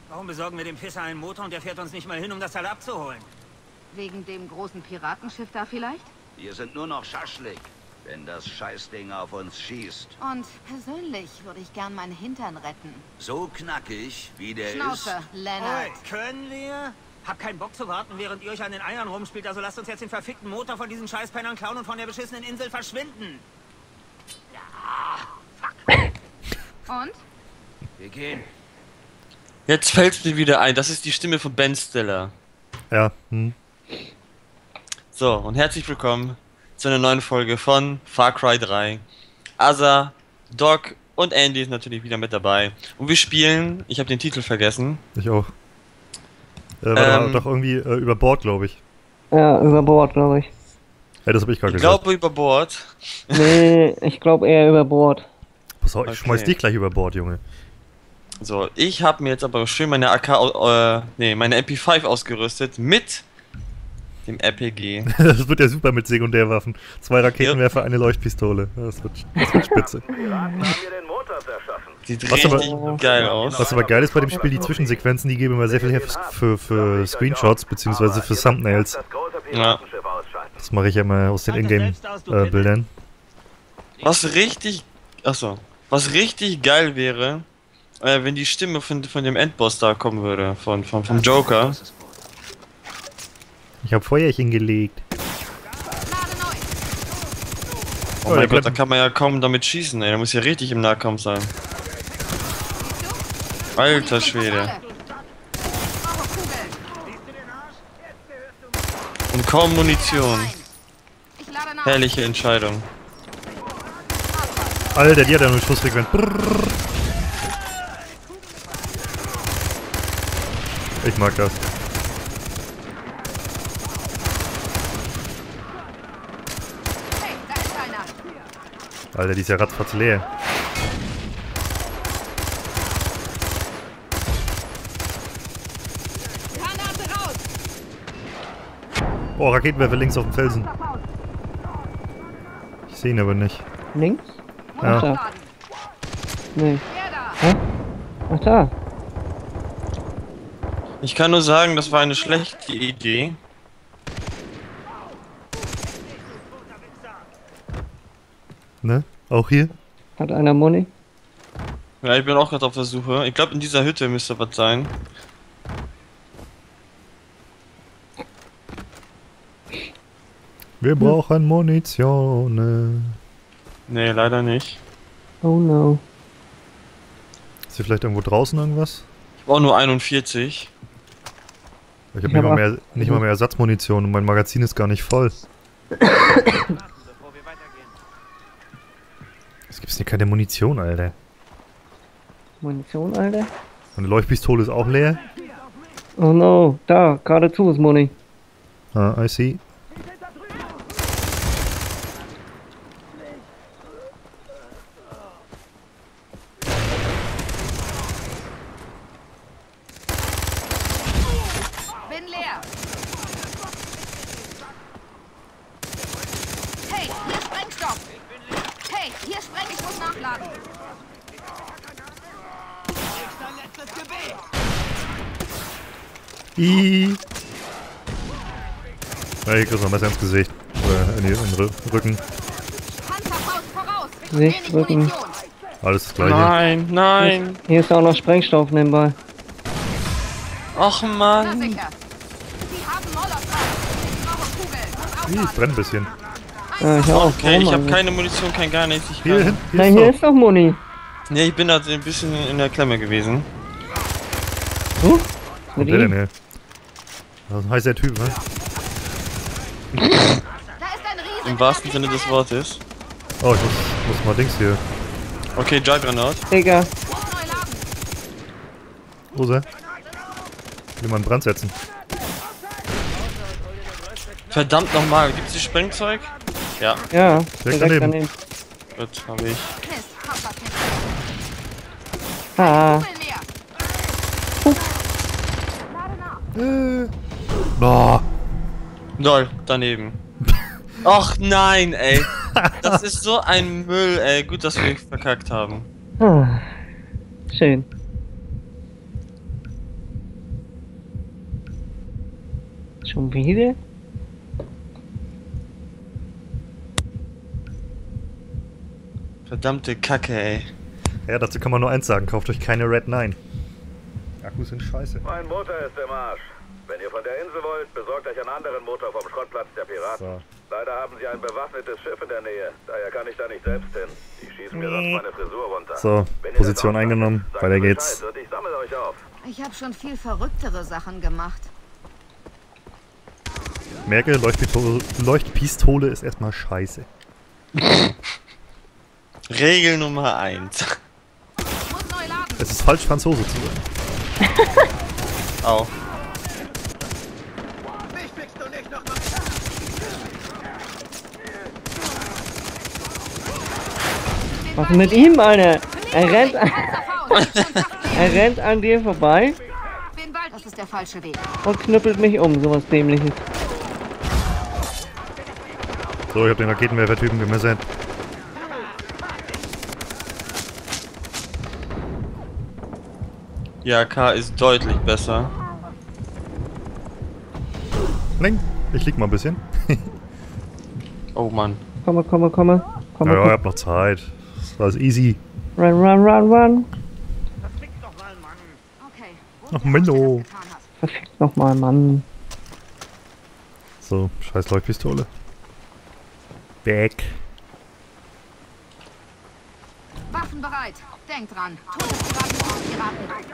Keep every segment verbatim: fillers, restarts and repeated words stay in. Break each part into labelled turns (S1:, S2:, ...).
S1: Warum besorgen wir dem Pisser einen Motor und der fährt uns nicht mal hin, um das Teil abzuholen?
S2: Wegen dem großen Piratenschiff da vielleicht?
S3: Wir sind nur noch Schaschlik, wenn das Scheißding auf uns schießt.
S2: Und persönlich würde ich gern meinen Hintern retten.
S3: So knackig, wie der
S2: Schnauze,
S3: ist.
S2: Leonard.
S1: Oi, können wir? Hab keinen Bock zu warten, während ihr euch an den Eiern rumspielt, also lasst uns jetzt den verfickten Motor von diesen Scheißpennern klauen und von der beschissenen Insel verschwinden. Ja, fuck.
S2: Und?
S1: Wir gehen.
S4: Jetzt fällt's mir wieder ein, das ist die Stimme von Ben Stiller.
S5: Ja, hm.
S4: So, und herzlich willkommen zu einer neuen Folge von Far Cry drei. Asa, Doc und Andy ist natürlich wieder mit dabei. Und wir spielen, ich habe den Titel vergessen.
S5: Ich auch. Äh, war
S4: Ähm,
S5: doch irgendwie äh, über Bord, glaube ich.
S6: Ja, über Bord, glaube ich.
S5: Ja, das habe ich gerade
S4: Ich
S5: gesagt.
S4: glaube über Bord.
S6: Nee, ich glaube eher über Bord.
S5: Pass auf, ich
S4: Okay.
S5: schmeiß dich gleich über Bord, Junge.
S4: So, ich habe mir jetzt aber schön meine A K, au- äh, nee, meine M P fünf ausgerüstet mit dem R P G.
S5: Das wird ja super mit Sekundärwaffen. Zwei Raketenwerfer, eine Leuchtpistole. Das wird, das wird spitze.
S4: Sieht
S5: Was
S4: richtig
S5: aber-
S4: geil aus.
S5: Was aber geil ist bei dem Spiel, die Zwischensequenzen, die geben immer sehr viel her für, für Screenshots, beziehungsweise für Thumbnails.
S4: Ja.
S5: Das mache ich ja immer aus den Ingame-Bildern.
S4: Was richtig, achso, was richtig geil wäre, äh, wenn die Stimme von, von dem Endboss da kommen würde, von, von vom Joker.
S5: Ich habe Feuerchen gelegt.
S4: Oh
S5: Oh, der
S4: mein Gott, da
S5: bleibt-
S4: kann man ja kaum damit schießen, ey. Da muss ja richtig im Nahkampf sein. Alter Schwede. Und kaum Munition.
S2: Ich lade nach.
S4: Herrliche Entscheidung.
S5: Alter, die hat ja nur Schussfrequenz. Brrr. Ich mag das.
S2: Hey, da ist einer.
S5: Alter, die ist ja ratzfatz leer.
S2: Granate raus.
S5: Oh, Raketenwerfer links auf dem Felsen. Ich sehe ihn aber nicht.
S6: Links?
S5: Ja.
S6: Ach da.
S2: Laden.
S6: Nee.
S2: Der da.
S6: Hä? Ach da.
S4: Ich kann nur sagen, das war eine schlechte Idee.
S5: Ne? Auch hier?
S6: Hat einer Muni?
S4: Ja, ich bin auch gerade auf der Suche. Ich glaube, in dieser Hütte müsste was sein.
S5: Wir brauchen Munition.
S4: Nee, leider nicht.
S6: Oh no.
S5: Ist hier vielleicht irgendwo draußen irgendwas?
S4: Ich brauche nur einundvierzig.
S5: Ich habe
S6: Ich
S5: nicht,
S6: hab
S5: mal
S6: auch-
S5: mehr, nicht mal mehr Ersatzmunition und mein Magazin ist gar nicht voll. Es gibt hier keine Munition, Alter.
S6: Munition, Alter?
S5: Meine Leuchtpistole ist auch leer.
S6: Oh no. Da, geradezu ist Muni.
S5: Ah, I see.
S2: Bin leer. Hey, hier Sprengstoff. Hey, hier Spreng, ich muss nachladen.
S5: I. Ja, hier kriegst du noch Messer ins Gesicht. Oder in, die, in den Rü- Rücken.
S2: Panzerfaust voraus.
S6: Nicht
S2: Wenig
S6: drücken.
S2: Munition.
S5: Alles das gleiche.
S4: Nein, nein.
S6: Hier ist auch noch Sprengstoff nebenbei.
S4: Ach
S2: Na
S4: Mann.
S2: sicher. Sie haben Molotow. Ich brauche Kugeln.
S5: Ih,
S2: Und
S5: es brennt ein bisschen.
S6: Ja, ich auch.
S4: Okay, ich
S6: Warum
S4: habe
S6: also?
S4: keine Munition, kein gar nichts. Ich
S5: Hier,
S4: kann...
S5: hin, hier
S6: Nein,
S5: ist
S6: hier
S5: doch.
S6: ist doch Muni.
S4: Nee, ich bin da ein bisschen in der Klemme gewesen.
S6: Huh?
S5: Wo
S6: Mit
S5: kommt der denn
S6: ihm?
S5: her? Das ist ein heißer Typ, ne?
S2: Da ist ein Riese.
S4: Im wahrsten Sinne des Wortes.
S5: Oh, ich muss, muss mal Dings hier.
S4: Okay, Juggernaut.
S6: Digga.
S2: Muss neu laden.
S5: Wo ist er? Will mal einen Brand setzen.
S4: Verdammt nochmal, gibt's hier Sprengzeug? Ja,
S6: Ja,
S5: Direkt
S6: direkt
S5: daneben.
S6: daneben.
S4: gut, habe ich.
S2: Mist, Hauferkiste.
S6: Ah.
S2: Kugel mehr.
S5: Äh. Boah.
S4: Lol, daneben. Och nein, ey. Das ist so ein Müll, ey. Gut, dass wir verkackt haben.
S6: Ah. Schön. Schon wieder?
S4: Verdammte Kacke, ey.
S5: Ja, dazu kann man nur eins sagen, kauft euch keine Red neun. Akkus sind scheiße.
S7: Mein Motor ist im Arsch. Wenn ihr von der Insel wollt, besorgt euch einen anderen Motor vom Schrottplatz der Piraten.
S5: So.
S7: Leider haben sie ein bewaffnetes Schiff in der Nähe. Daher kann ich da nicht selbst hin. Die schießen mir sonst meine Frisur runter.
S5: So,
S7: Wenn ihr
S5: Position
S7: das
S5: eingenommen.
S7: sagt,
S5: Weiter
S7: sagt mir
S5: geht's.
S7: Bescheid und ich sammle euch auf.
S2: Ich habe schon viel verrücktere Sachen gemacht.
S5: Merke, Leuchtpistole, Leuchtpistole ist erstmal scheiße.
S4: Regel Nummer eins.
S2: Ich muss neu laden.
S5: Es ist falsch, Franzose zu sein.
S4: Auch.
S6: Was ist mit ihm, Alter? Er rennt, an-
S2: Faul.
S6: er rennt an dir vorbei
S2: Den Wald, das ist der falsche Weg.
S6: und knüppelt mich um, sowas Dämliches.
S5: So, ich hab den Raketenwerfer-Typen gemessert.
S4: Die A K ist deutlich besser.
S5: Nein, ich lieg mal ein bisschen.
S4: Oh Mann.
S6: Komme, komme, komme. Komme,
S5: Ja, ja, ich
S6: komme.
S5: hab noch Zeit. Das war alles easy.
S6: Run, run, run, run.
S1: Verfick doch mal, Mann.
S2: Okay.
S5: Ach, Menno.
S2: Getan hast.
S6: Verfickt nochmal, Mann.
S5: So, scheiß Leuchtpistole. Weg.
S2: Waffen bereit. Denkt dran. Todespiraten sind Piraten.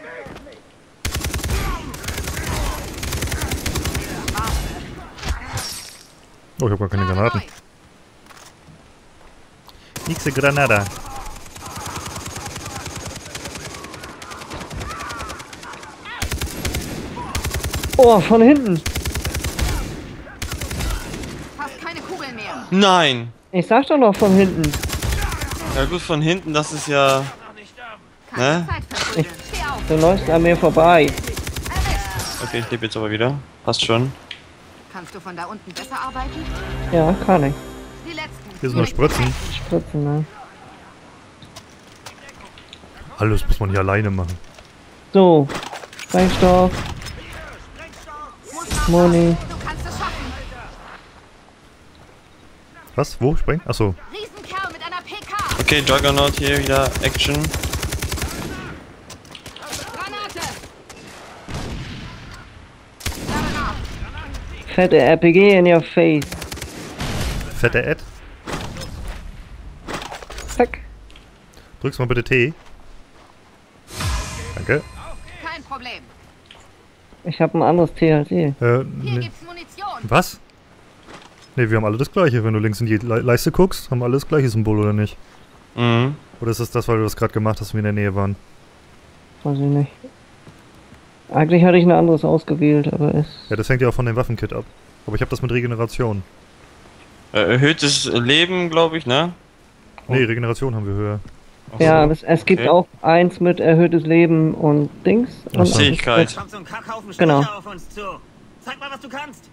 S5: Oh, ich hab gar keine Granaten. Nixe Granada.
S6: Oh, von hinten.
S2: Fast keine Kugeln mehr.
S4: Nein!
S6: Ich sag doch noch von hinten.
S4: Ja gut, von hinten, das ist ja...
S2: Keine
S4: Ne?
S2: Zeit vertrödeln. Steh auf.
S6: Du läufst an mir vorbei.
S2: Erwischt.
S4: Okay, ich lebe jetzt aber wieder. Passt schon.
S2: Kannst du von da unten besser arbeiten?
S6: Ja, kann ich.
S2: Die letzten.
S5: Hier sind noch Spritzen.
S6: Spritzen, ne?
S5: Alles muss man hier alleine machen.
S6: So. Sprengstoff. Money.
S2: Du kannst es schaffen.
S5: Was? Wo? Spreng? Achso.
S2: Riesenkerl mit einer P K.
S4: Okay, Juggernaut hier wieder. Action.
S2: Granate. Lade nach.
S6: Fette R P G in your face.
S5: Fette Ed.
S6: Zack.
S5: Drückst mal bitte T. Danke.
S2: Kein Problem.
S6: Ich habe ein anderes T als ihr.
S5: Äh,
S2: Hier
S5: nee.
S2: gibt's Munition.
S5: Was? Ne, wir haben alle das gleiche. Wenn du links in die Le Leiste guckst, haben alle das gleiche Symbol, oder nicht?
S4: Mhm.
S5: Oder ist das das, weil du das gerade gemacht hast und wir in der Nähe waren?
S6: Weiß ich nicht. Eigentlich hatte ich ein anderes ausgewählt, aber es...
S5: Ja, das hängt ja auch von dem Waffenkit ab. Aber ich habe das mit Regeneration.
S4: Äh, erhöhtes Leben, glaube ich, ne?
S5: Nee, Regeneration haben wir höher.
S4: Ach
S6: Ja,
S4: so.
S6: aber es, es gibt
S4: Okay.
S6: auch eins mit erhöhtes Leben und Dings.
S5: Ach
S6: Und
S5: so.
S6: eins
S4: Fähigkeit.
S1: Kommt so ein Kackhaufen
S6: Genau.
S1: Stricher auf uns zu. Zeig mal, was du kannst.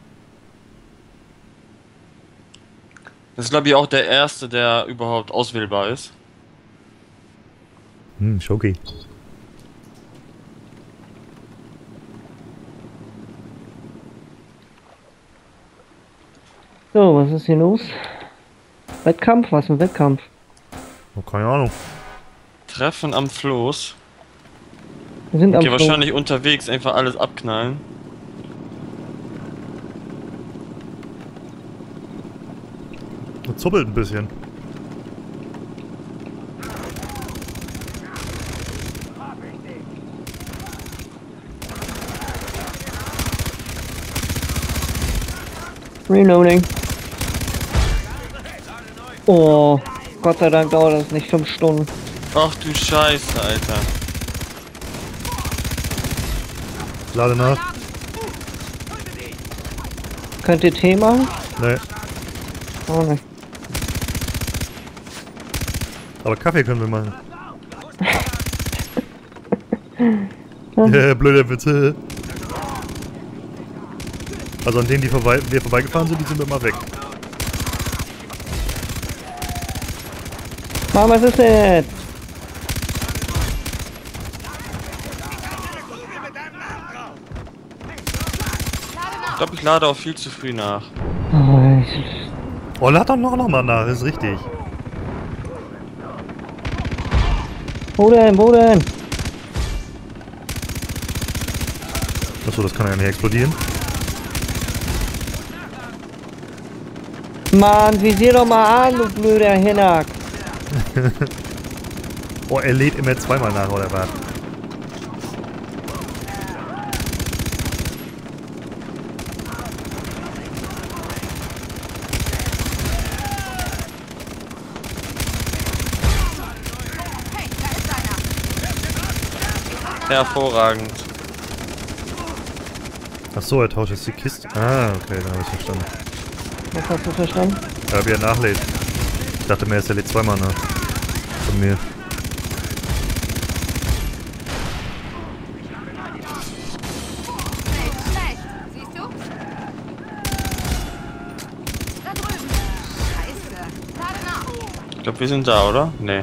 S4: Das ist, glaube ich, auch der erste, der überhaupt auswählbar ist.
S5: Hm, Schoki.
S6: So, was ist hier los? Wettkampf? Was für ein Wettkampf?
S5: Oh, keine Ahnung.
S4: Treffen am Floß.
S6: Wir sind
S4: Okay,
S6: am Floß.
S4: wahrscheinlich unterwegs einfach alles abknallen.
S5: Das zuppelt ein bisschen.
S6: Reloading. Oh, Gott sei Dank dauert das nicht fünf Stunden.
S4: Ach du Scheiße, Alter.
S5: Lade nach.
S6: Könnt ihr Tee machen?
S5: Nee.
S6: Oh nicht.
S5: Aber Kaffee können wir machen. Ja, blöde Witze. Also an denen, die vorbei wir vorbeigefahren sind, die sind immer weg.
S6: Mama, was ist denn jetzt?
S2: Lade nach.
S4: Ich glaube, ich lade auch viel zu früh nach.
S6: Oh, ich,
S5: Oh, lad doch noch, noch mal nach, ist richtig.
S6: wo denn, wo denn?
S5: Achso, das kann ja nicht explodieren.
S6: Mann, visier doch mal an, du blöder Hinnack.
S5: Oh, er lädt immer zweimal nach, oder was?
S2: Hey, da ist einer.
S4: Hervorragend.
S5: Achso, er tauscht jetzt die Kiste. Ah, okay, dann habe ich verstanden.
S6: Was hast du verstanden?
S5: Ja, wie er nachlädt. Ich dachte mir, er lädt zweimal nach. Von mir.
S2: Nicht schlecht. Siehst du? Da drüben. Scheiße. Lade nach.
S4: Ich glaube, wir sind da, oder? Nee.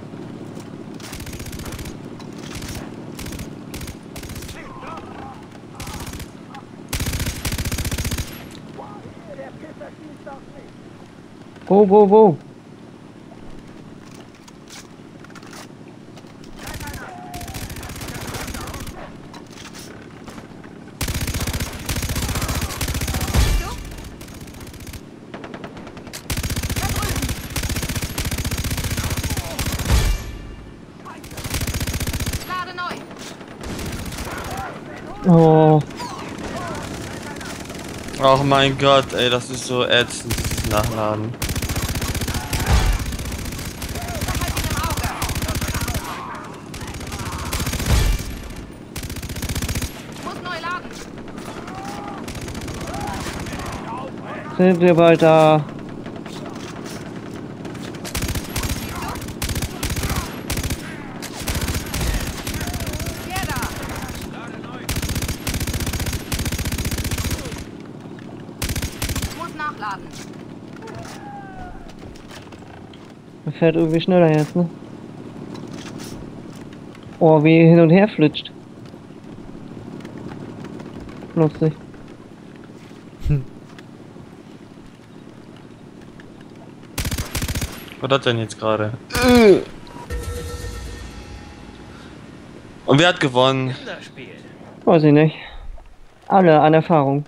S6: Wo, wo, wo?
S2: Lade neu.
S6: Oh,
S4: Oh mein Gott, ey, das ist so ätzend, dieses Nachladen.
S2: Behalt ihn im Auge. Muss neu laden.
S6: sind wir bald da?
S2: Der da. Muss nachladen.
S6: Er fährt irgendwie schneller jetzt, ne? Oh, wie er hin und her flitscht. Lustig.
S4: Was hat denn jetzt gerade? Und wer hat gewonnen?
S6: Weiß ich nicht. Alle an Erfahrung.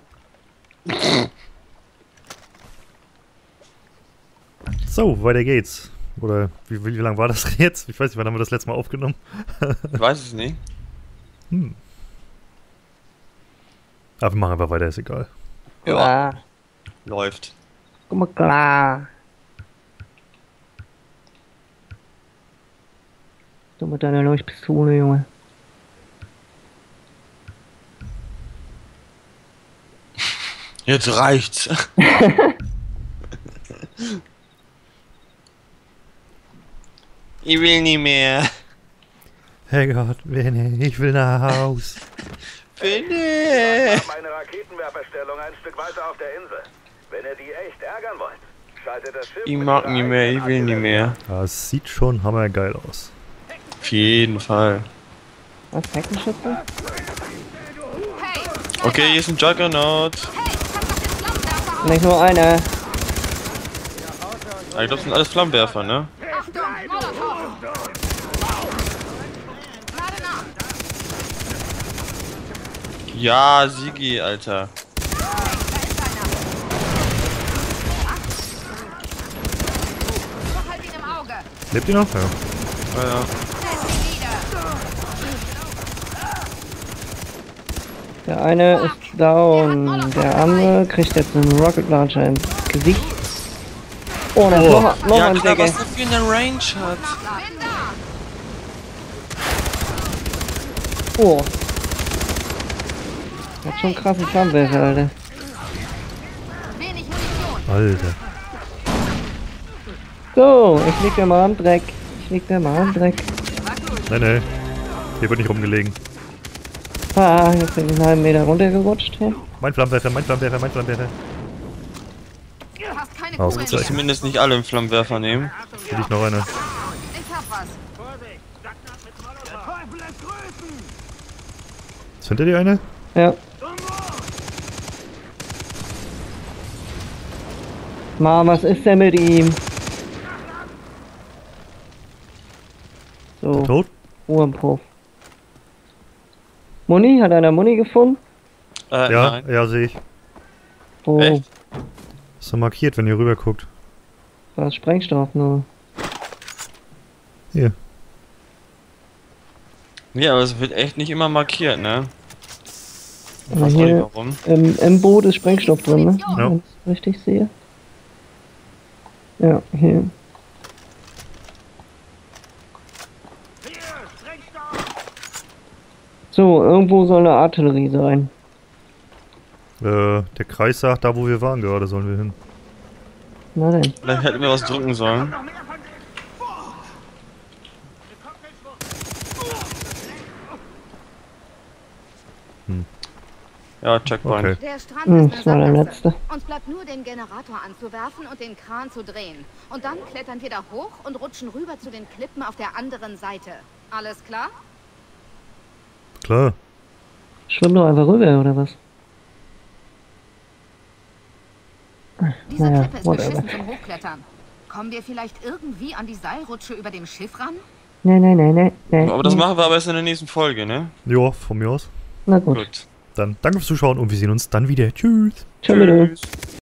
S5: So, weiter geht's. Oder wie, wie, wie lang war das jetzt? Ich weiß nicht, wann haben wir das letzte Mal aufgenommen?
S4: Ich weiß es nicht.
S5: Hm. Aber wir machen einfach weiter, ist egal.
S6: Ja.
S4: Läuft.
S6: Guck mal, klar. Du mit deiner Leuchtpistole, Junge.
S4: Jetzt reicht's. Ich will nie mehr.
S5: Herrgott, Winnie, ich will nach Haus.
S4: Bitte.
S7: Wir haben eine Raketenwerferstellung ein Stück weiter auf der Insel. Wenn ihr die echt ärgern wollt, schaltet das Schiff...
S4: Ich
S7: mit
S4: mag
S7: ihrer
S4: nie mehr, ich will
S7: eigenen
S4: nie mehr.
S5: Ja, es sieht schon hammergeil aus.
S4: Auf jeden Fall.
S6: Was, Heckenschütze?
S2: Hey,
S4: Okay, hier ist ein Juggernaut.
S2: hey, ich hab noch den Flammenwerfer.
S6: Nicht nur einer.
S4: Ah, ich glaube, das sind alles Flammenwerfer, ne?
S2: Achtung, Molotow. Lade nach.
S4: Ja, Sigi, Alter.
S2: Da ist einer. Behalt ihn im Auge.
S5: Lebt ihr noch? Ja.
S4: Ja, ja.
S2: Fest wieder.
S6: Der eine ist down. Der andere kriegt jetzt einen Rocket Launcher ins Gesicht. Oh, da ist
S5: Oh.
S6: noch, noch
S4: Ja,
S6: ein
S4: klar,
S6: Decke.
S4: was das für eine Range hat.
S2: Bin da.
S6: Oh. Der hat schon einen krassen Flammenwerfer, Alter.
S2: Wenig Munition.
S5: Alter.
S6: So, ich leg dir mal am Dreck. Ich leg dir mal am Dreck.
S5: Nee, nee. Hier wird nicht rumgelegen.
S6: Ah, jetzt bin ich einen halben Meter runtergerutscht. Ja.
S5: Mein Flammenwerfer, mein Flammenwerfer, mein Flammenwerfer.
S2: Du hast keine
S5: Ausgezeichnet.
S2: Kugeln mehr.
S4: Zumindest nicht alle im Flammenwerfer nehmen.
S5: Hier liegt noch einer.
S2: Ich hab was.
S5: Ist hinter dir eine?
S6: Ja. Mann, was ist denn mit ihm? So,
S5: Tot?
S6: Ruhe im Puff. Muni? Hat einer Muni gefunden?
S4: Äh,
S5: Ja,
S4: nein.
S5: ja, sehe ich.
S6: Oh,
S4: Echt?
S5: Ist so markiert, wenn ihr rüber guckt.
S6: was Sprengstoff nur.
S5: Hier.
S4: Ja, aber es wird echt nicht immer markiert, ne? Ich
S6: Aber
S4: weiß auch nicht
S6: hier
S4: warum.
S6: im, im Boot ist Sprengstoff drin, ne?
S5: Ja.
S6: Wenn ich es richtig sehe. Ja, hier. So, irgendwo soll eine Artillerie sein.
S5: Äh, der Kreis sagt, da wo wir waren gerade, sollen wir hin.
S6: Na denn.
S4: Vielleicht hätten wir was drücken sollen.
S1: Noch mehr von denen.
S4: Ja, Checkpoint.
S5: Okay.
S2: Der Strand
S6: Hm,
S2: ist
S6: das war
S2: eine
S6: der
S2: Sackgasse.
S6: letzte.
S2: Uns bleibt nur den Generator anzuwerfen und den Kran zu drehen. Und dann klettern wir da hoch und rutschen rüber zu den Klippen auf der anderen Seite. Alles klar?
S5: Klar.
S6: Schwimm doch einfach rüber, oder was?
S2: Diese
S6: Naja,
S2: Klippe ist
S6: whatever.
S2: beschissen zum Hochklettern. Kommen wir vielleicht irgendwie an die Seilrutsche über dem Schiff ran?
S6: Nee, nee, nee, nee, nee.
S4: Aber das
S6: nee.
S4: machen wir aber erst in der nächsten Folge, ne?
S5: Ja, von mir aus.
S6: Na gut.
S4: Gut.
S5: Dann danke fürs Zuschauen und wir sehen uns dann wieder. Tschüss.
S6: Tschüss.
S4: Tschüss.